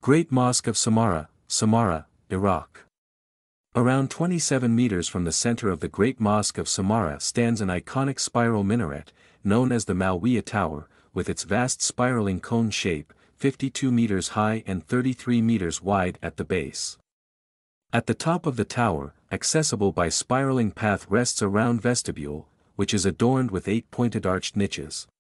Great Mosque of Samarra, Samarra, Iraq. Around 27 meters from the center of the Great Mosque of Samarra stands an iconic spiral minaret, known as the Malwiya Tower, with its vast spiraling cone shape, 52 meters high and 33 meters wide at the base. At the top of the tower, accessible by spiraling path, rests a round vestibule, which is adorned with 8 pointed arched niches.